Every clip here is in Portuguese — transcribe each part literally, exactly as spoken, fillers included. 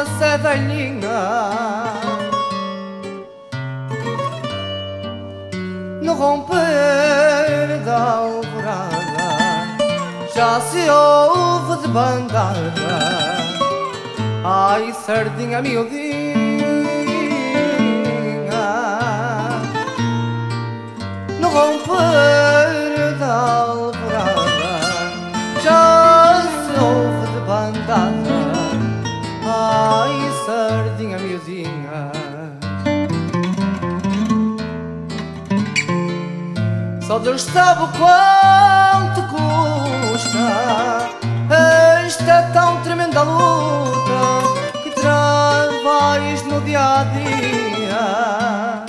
moça velhinha no romper da alvorada já se ouve de bandada. Ai, sardinha miudinha, no romper da alvorada já se ouve de bandada. Ai, sardinha miudinha, só Deus sabe o quanto custa esta tão tremenda luta que travais no dia a dia,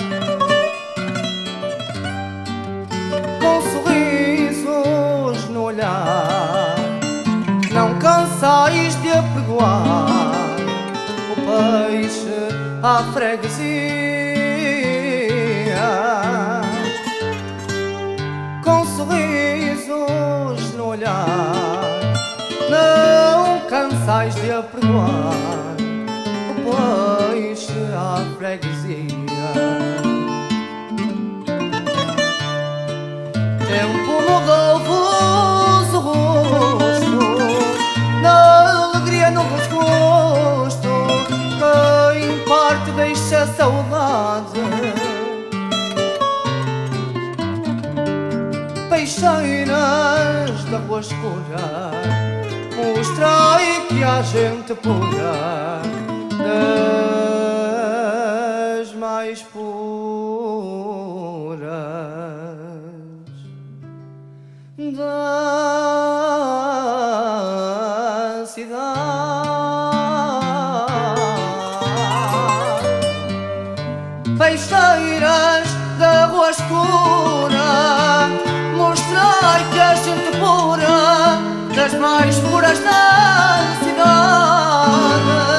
com sorrisos no olhar, não cansais de apregoar o peixe à freguesia, com sorrisos no olhar, não cansais de apregoar o peixe à freguesia. Tempo mudou-vos o rosto, na alegria no desgosto, quem parte deixa saudade. Peixeiras da rua escura, mostrai que há gente pura, das mais puras da cidade. Peixeiras da rua escura, mostrai que há gente pura, das mais puras da cidade.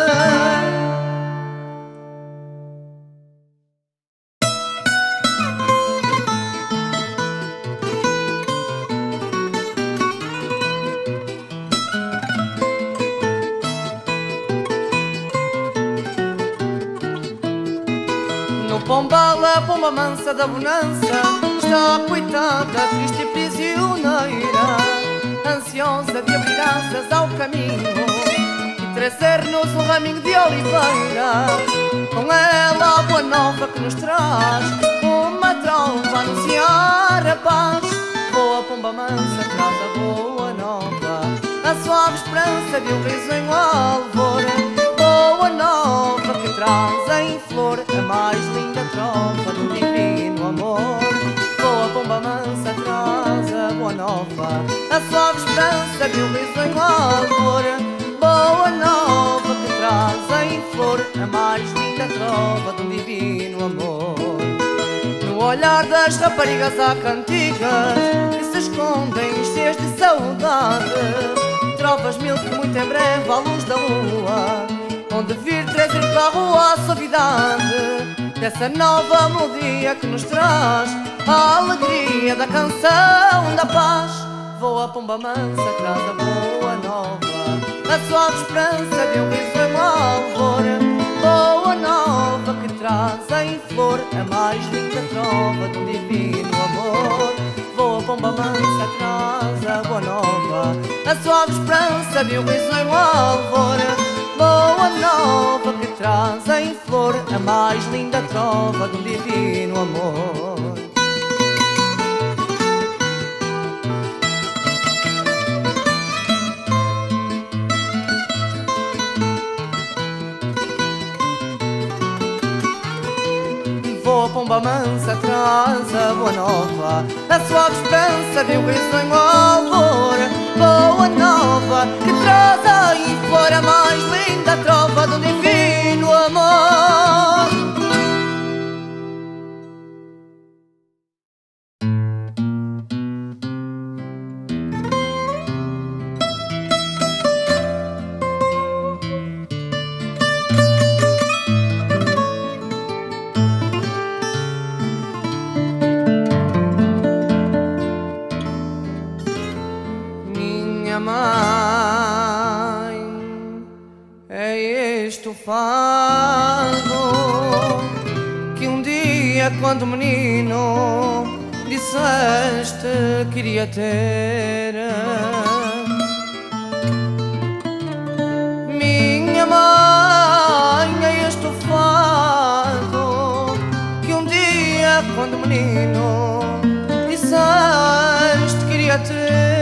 No Pombal, a pomba mansa da bonança está coitada, triste e prisioneira, ansiosa de abrir asas ao caminho e trazer-nos um raminho de oliveira. Com ela a boa nova que nos traz uma trova a anunciar a paz. Boa pomba mansa traz a boa nova, a suave esperança de um risonho alvor. Boa nova que traz em flor a mais linda trova do divino amor. Boa pomba mansa traz a boa nova, a suave esperança de um risonho alvor. Boa nova que traz em flor a mais linda trova de um divino amor. No olhar das raparigas há cantigas que se escondem cheias de saudade, trovas mil que muito em breve à luz da lua onde vir trazer para a rua a suavidade dessa nova melodia que nos traz a alegria da canção da paz. Voa pomba mansa, traz a boa nova, a suave esperança de um risonho alvor. Boa nova que traz em flor a mais linda trova de um divino amor. Voa pomba mansa, traz a boa nova, a suave esperança de um risonho alvor. Boa nova que traz em flor a mais linda trova de um divino amor. Voa pomba mansa, traz a boa nova, a suave esperança de um risonho alvor. Boa nova que traz em flor a mais linda trova do divino amor. Minha mãe é este o fado que um dia, quando menino, disseste que iria ter. Minha mãe, é este o fado que um dia, quando menino, disseste que iria ter.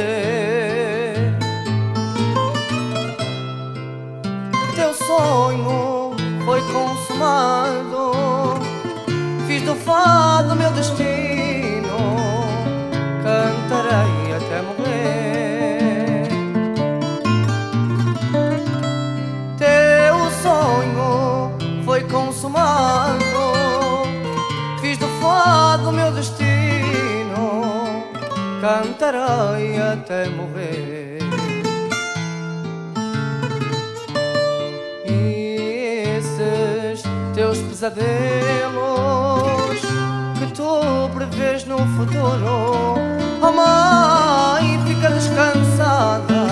Teu sonho foi consumado, fiz do fado meu destino, cantarei até morrer. Teu sonho foi consumado, fiz do fado meu destino, cantarei até morrer. E esses teus pesadelos que tu prevês no futuro, oh mãe, fica descansada.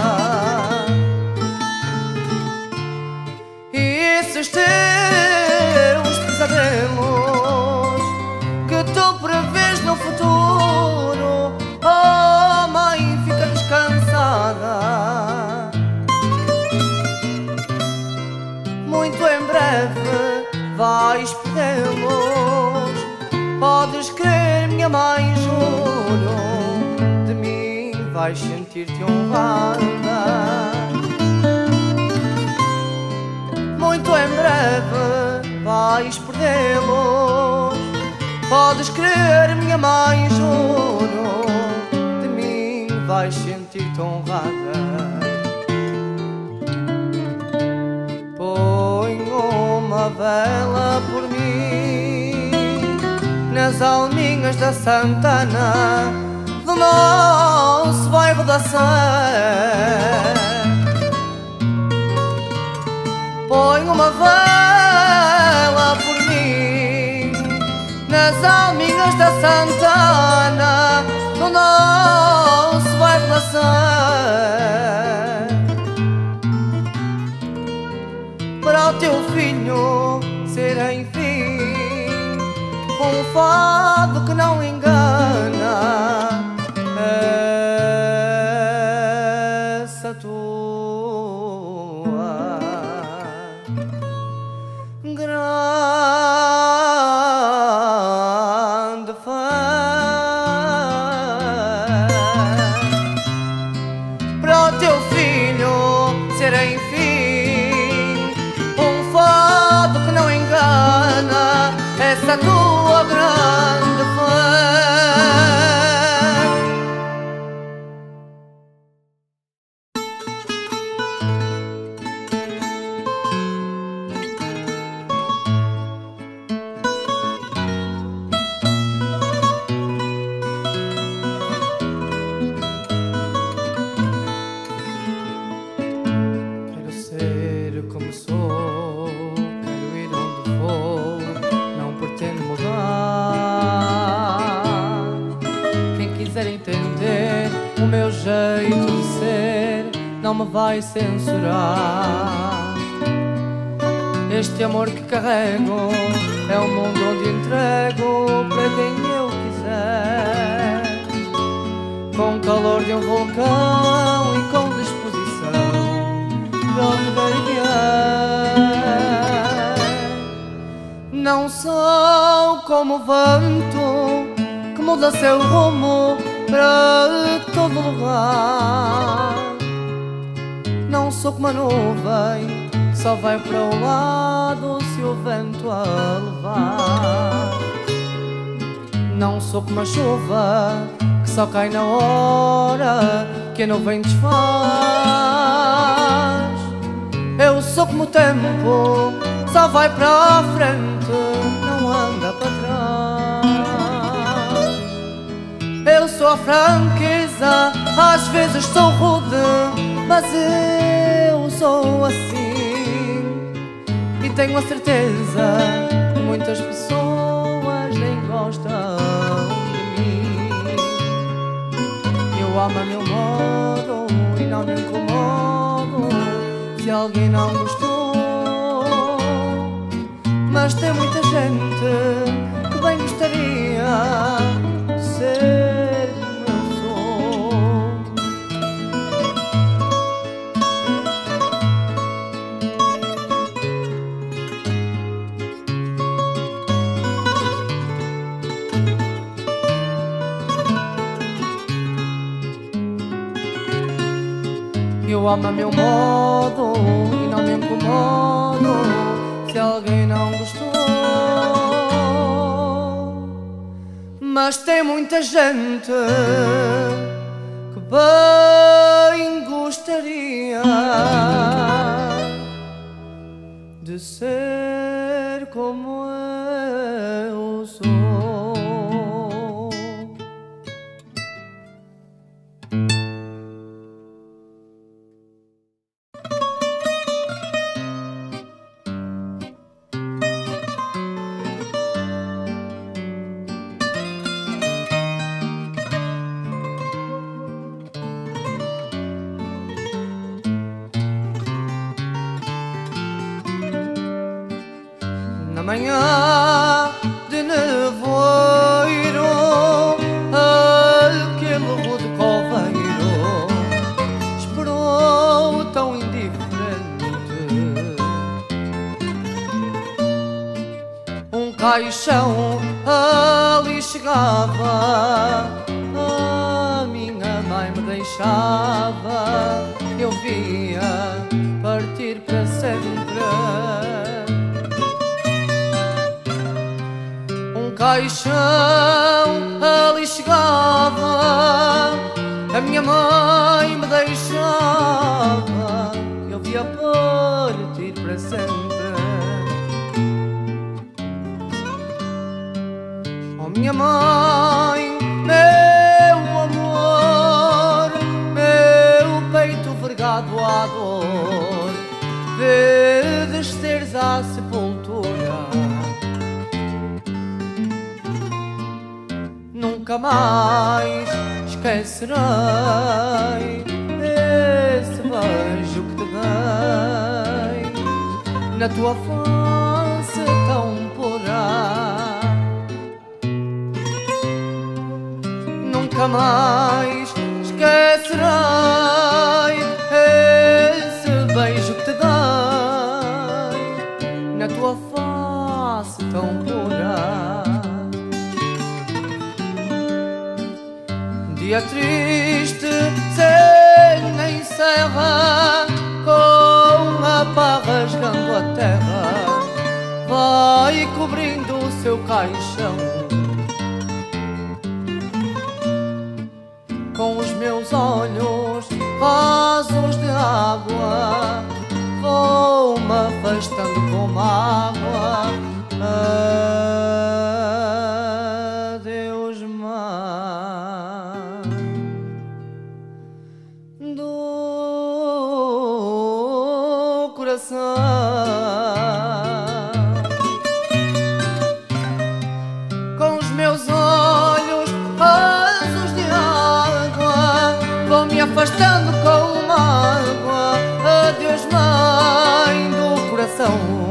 E esses teus pesadelos que tu prevês no futuro, oh mãe, fica descansada. Muito em breve vais perdê-los, podes crer, minha mãe, juro, de mim vais sentir-te honrada. Muito em breve vais perdê-los, podes crer, minha mãe, juro, de mim vais sentir-te honrada. Põe uma vela por mim nas alminhas da Santana, do nosso bairro da Sé. Põe uma vela por mim nas alminhas da Santana, do nosso bairro da Sé. Para o teu filho ser enfim um fado que não engana, essa tua grande fé. Para o teu filho ser enfim um fado que não engana, essa tua grande fé. Quero ser como sou, quero ir onde vou, não pretendo mudar. Quem quiser entender o meu jeito de ser, não me vai censurar. Este amor que carrego é o mundo onde entrego para quem eu quiser, com o calor de um vulcão e com disposição de onde der e vier. Não sou como o vento que muda seu rumo para todo lugar. Não sou como a nuvem que só vai para o lado se o vento a levar. Não sou como a chuva que só cai na hora que a nuvem desfaz. Eu sou como o tempo, só vai para a frente, não anda para trás. Eu sou a franqueza, às vezes sou rude, mas eu sou assim. E tenho a certeza que muitas pessoas nem gostam de mim. Eu amo a meu modo e não me incomodo se alguém não gostou. mas tem muita gente que bem gostaria de ser como eu sou. Eu amo a meu modo e não me incomodo se alguém não gostou. Mas tem muita gente que bem gostaria de ser como eu sou. Na manhã de nevoeiro, aquele rude coveiro esperou tão indiferente. Um caixão ali chegava, a minha mãe me deixava, eu via partir para sempre. Caixão ali chegava, a minha mãe me deixava, eu via partir para sempre. Oh minha mãe, meu amor, meu peito vergado à dor, vê desceres à sepultura. Nunca mais esquecerei esse beijo que te dei na tua face tão pura. Nunca mais esquecerei esse beijo que te dei na tua face tão pura. Dia triste se encerra, com a pá rasgando a terra, vai cobrindo o seu caixão. Com os meus olhos rasos de água, vou-me afastando com mágoa. Adeus, mãe do coração. Com os meus olhos rasos de água, vou-me afastando com mágoa. Adeus, mãe do coração.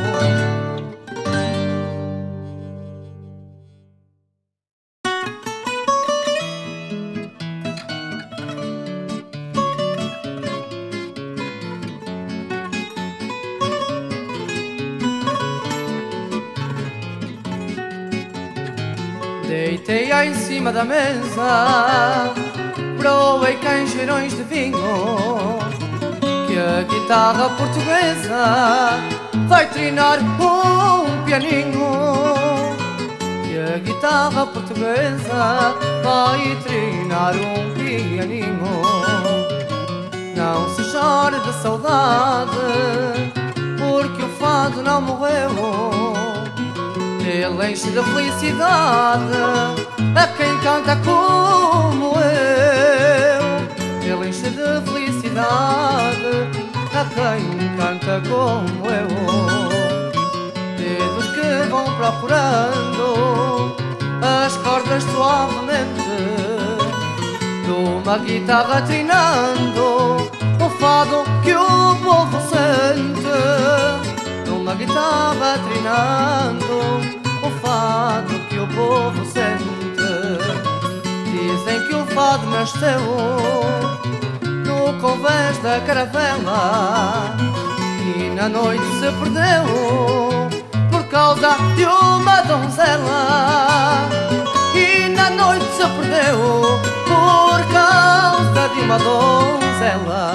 Deitei-a em cima da mesa, provei canjeirões de vinho, que a guitarra portuguesa vai trinar um pianinho. Que a guitarra portuguesa vai trinar um pianinho. Não se chore de saudade, porque o fado não morreu. Ele enche de felicidade a quem canta como eu. Ele enche de felicidade a quem canta como eu. Dedos que vão procurando as cordas suavemente de uma guitarra trinando o fado que o povo sente. Uma guitarra trinando o fado que o povo sente. Dizem que o fado nasceu no convés da caravela e na noite se perdeu por causa de uma donzela. E na noite se perdeu por causa de uma donzela.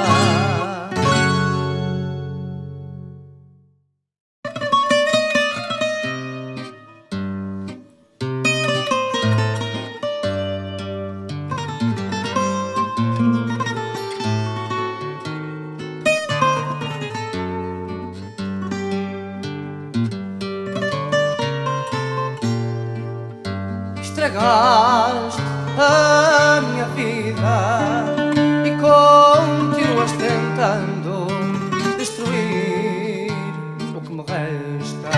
Estragaste a minha vida e continuas tentando destruir o que me resta.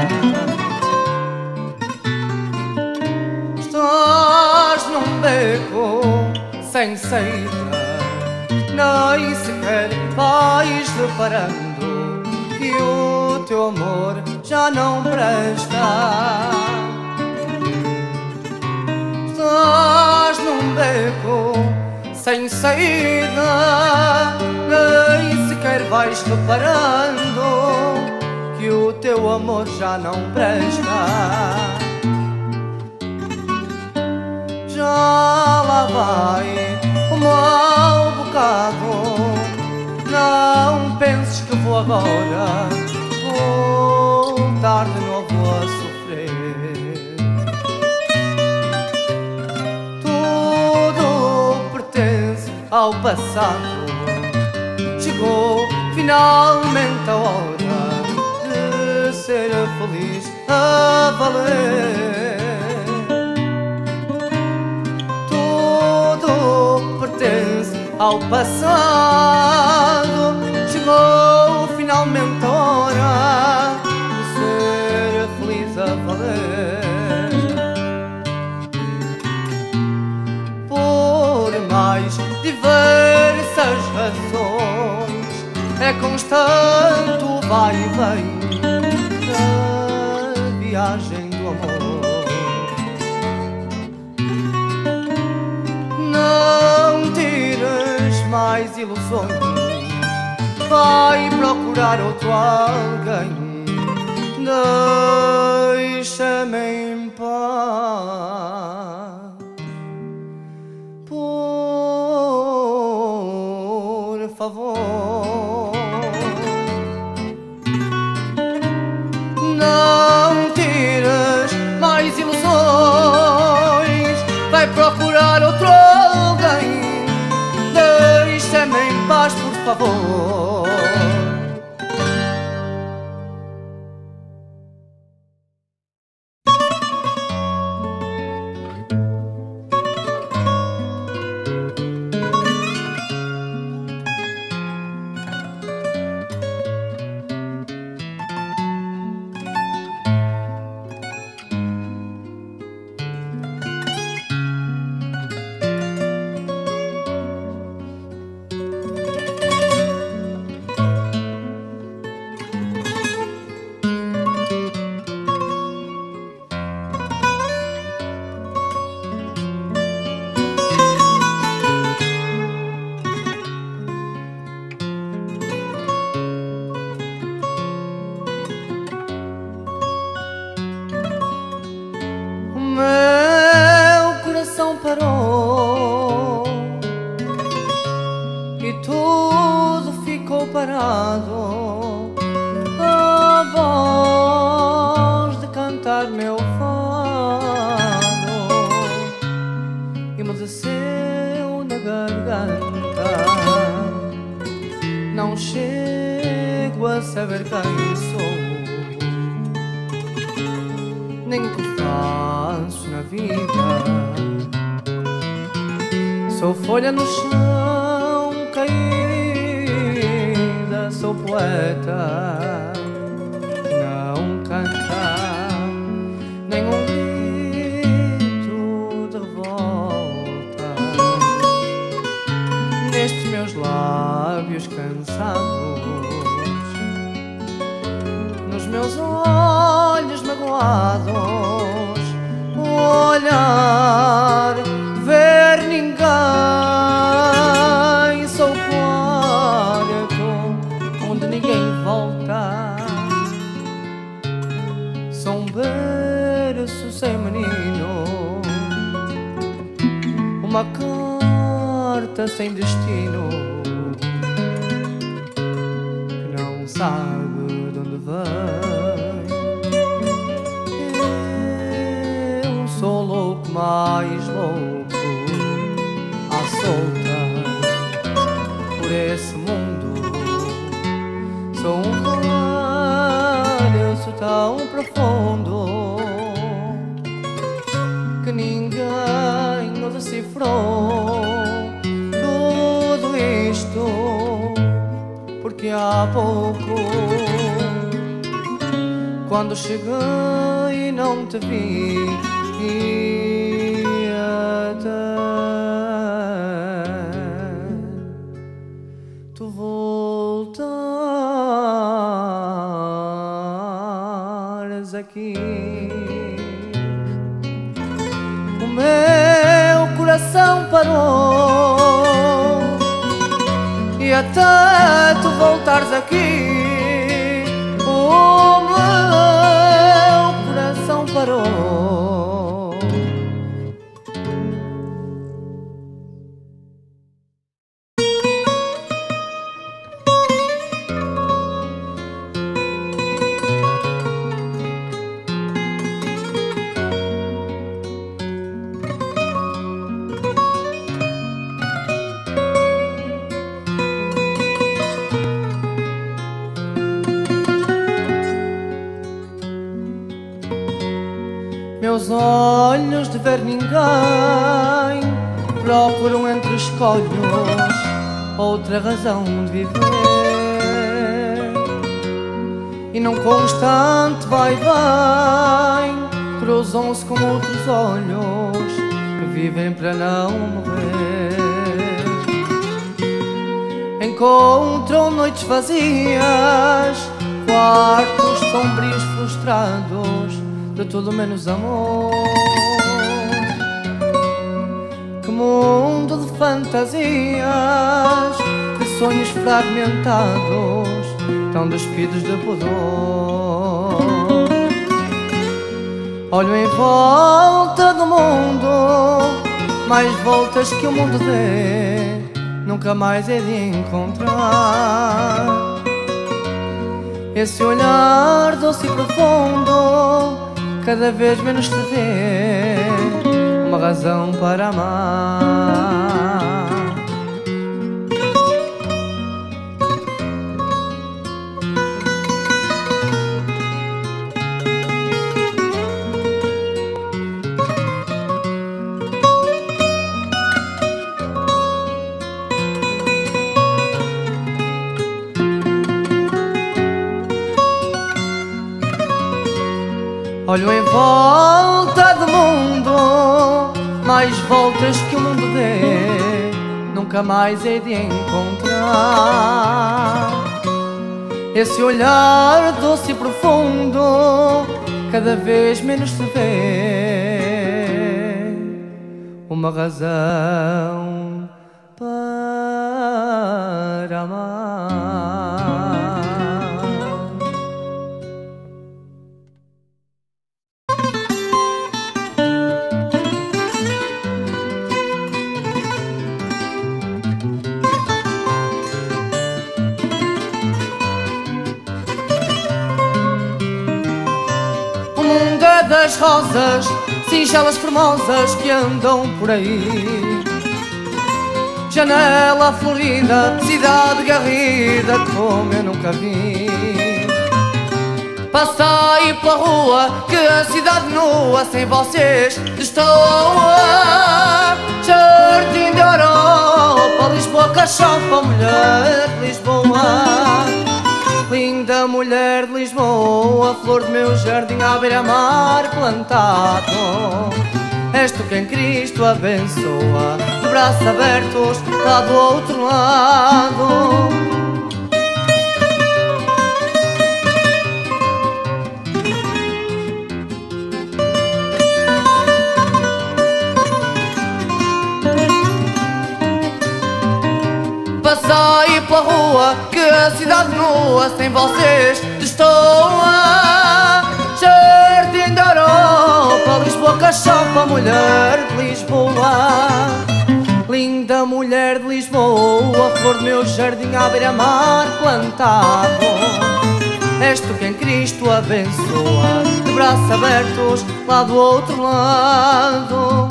Estás num beco sem saída, nem sequer vais reparando que o teu amor já não presta. Estás num beco sem saída, nem sequer vais reparando que o teu amor já não presta. Já lá vai o mau bocado, não penses que vou agora voltar de novo a sofrer. Ao passado chegou finalmente a hora de ser feliz a valer. Tudo pertence ao passado, chegou finalmente a hora de ser feliz a valer. Por mais diversas razões é constante o vai e vem da viagem do amor. Não tires mais ilusões, vai procurar outro alguém. Deixa-me em paz. Por favor, não tires mais ilusões, vai procurar outro alguém. Deixa-me em paz, por favor. Parou e tudo ficou parado. A voz de cantar meu fado emudeceu na garganta. Não chego a saber quem sou, nem o que faço na vida. Sou folha no chão caída, sou poeta que não canta, nem um grito de revolta. Nestes meus lábios cansados, nos meus olhos magoados, olhar, ver ninguém. Sou quarto onde ninguém volta. Sou um berço sem menino, uma carta sem destino, que não sabe de onde vem. Eu sou louco, mais louco, à solta por esse mundo. Sou um valho tão profundo que ninguém o decifrou. Tudo isto porque há pouco, quando cheguei e não te vi, e até tu voltares aqui, o meu coração parou, e até tu voltares aqui, o meu coração parou. Meus olhos de ver ninguém procuram entre escolhos outra razão de viver, e num constante vai-vem cruzam-se com outros olhos que vivem para não morrer. Encontram noites vazias, quartos sombrios frustrados de tudo menos amor. Que mundo de fantasias, de sonhos fragmentados, tão despidos de pudor. Olho em volta do mundo, mais voltas que o mundo dê, nunca mais é de encontrar esse olhar doce e profundo, cada vez menos te vê, uma razão para amar. Olho em volta do mundo, mais voltas que o mundo dê, nunca mais hei de encontrar esse olhar doce e profundo, cada vez menos se vê, uma razão para amar. Das rosas, singelas formosas que andam por aí, janela florida, cidade garrida como eu nunca vi. Passei pela rua, que a cidade nua sem vocês destoa. Jardim de Europa, Lisboa, cachopa, mulher de Lisboa. Linda mulher de Lisboa, flor do meu jardim à beira-mar plantado. És tu quem Cristo abençoa, de braços abertos lá do outro lado. Lisboa, que a cidade nua sem vocês destoa. Jardim da Europa, Lisboa, cachopa, mulher de Lisboa. Linda mulher de Lisboa, flor do meu jardim à beira-mar plantado. És tu quem Cristo abençoa, de braços abertos lá do outro lado.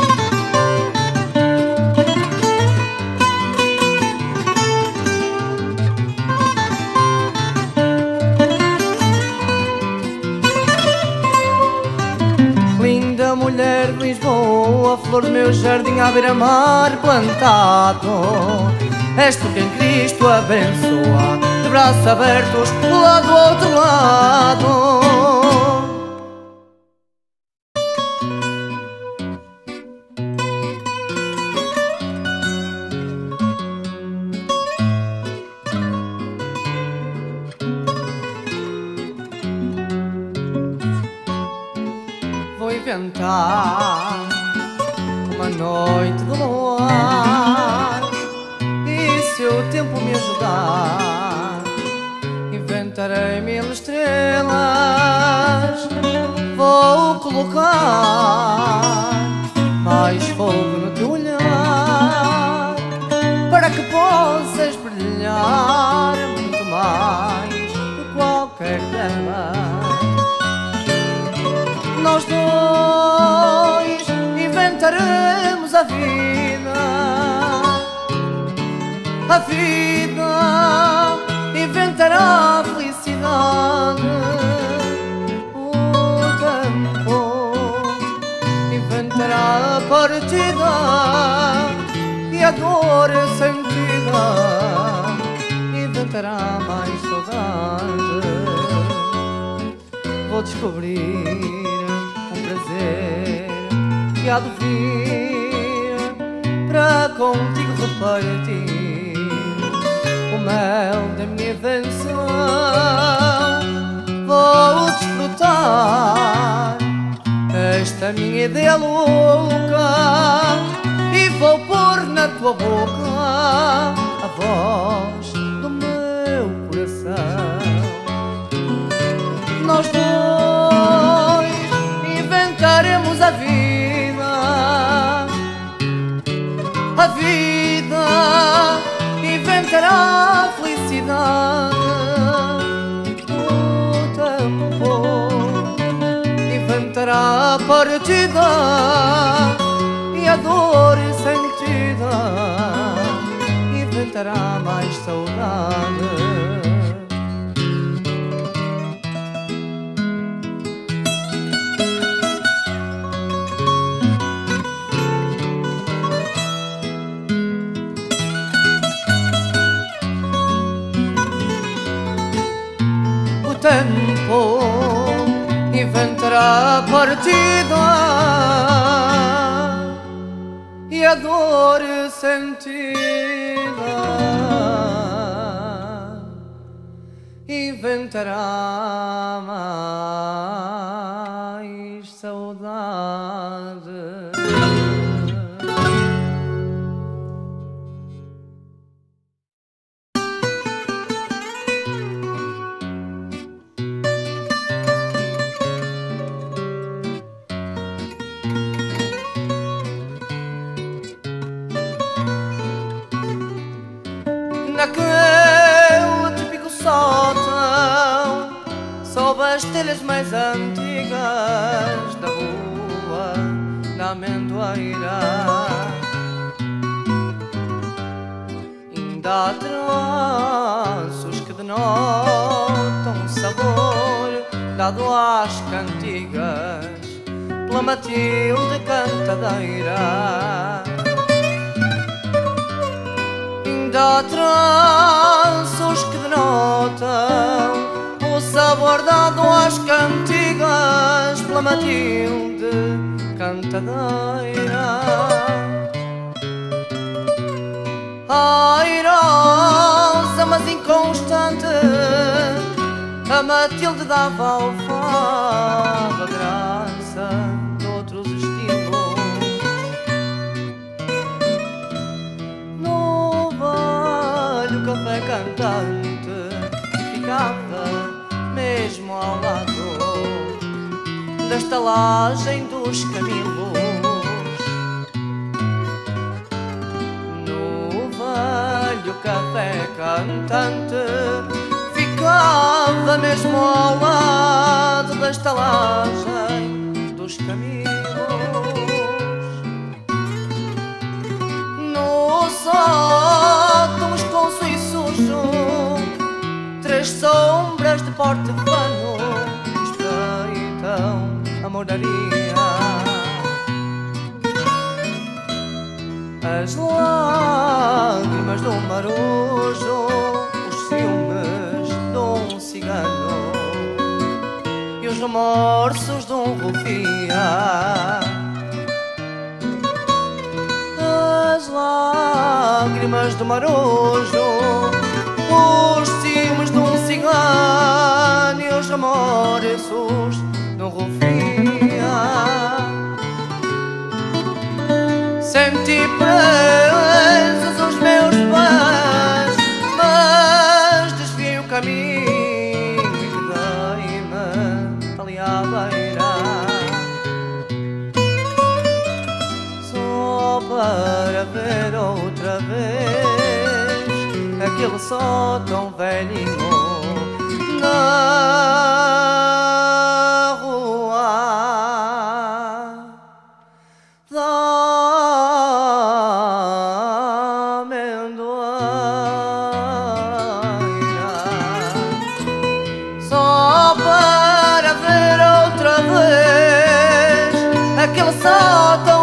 Linda mulher de Lisboa, flor do meu jardim à beira-mar plantado. És tu quem Cristo abençoa, de braços abertos lá do outro lado. Vou inventar uma noite de luar, e se o tempo me ajudar, inventarei mil estrelas. Vou colocar mais fogo no teu olhar, para que possas brilhar muito mais que qualquer delas. Nós dois inventaremos a vida, a vida inventará a felicidade. O tempo inventará a partida e a dor sentida inventará mais saudade. Vou descobrir prazer que há de vir para contigo repartir o mel da minha invenção. Vou desfrutar esta minha ideia louca e vou pôr na tua boca a voz do meu coração. Nós dois inventaremos a vida, a vida inventará a felicidade. O tempo inventará a partida e a dor sentida inventará mais saudade. O tempo inventará a partida e a dor sentida inventará mais saudade. Naquele típico sótão, sob as telhas mais antigas da rua da Amendoeira, ainda há traços que denotam o sabor dado às cantigas pela Matilde cantadeira. Ainda há traços que denotam o sabor dado às cantigas pela Matilde cantadeira. Airosa mas inconstante, a Matilde dava ao fado a graça de outros estilos. No velho café cantava da estalagem dos Camilos. No velho café cantante ficava mesmo ao lado da estalagem dos Camilos. No sótão esconso e sujo, três sombras de porte vano espreitam a moraria. As lágrimas do marujo, os ciúmes de um cigano e os remorsos de um rufia. As lágrimas do marujo, os ciúmes de um cigano e os remorsos de um rufia. Senti presos os meus pés, mas desviei o caminho e quedei-me ali à beira, só para ver outra vez aquele sótão velhinho na rua da só para ver outra vez aquele sótão